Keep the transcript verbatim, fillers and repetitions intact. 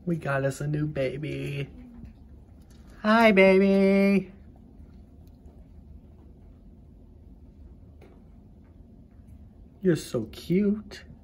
We got us a new baby. Hi, baby. You're so cute.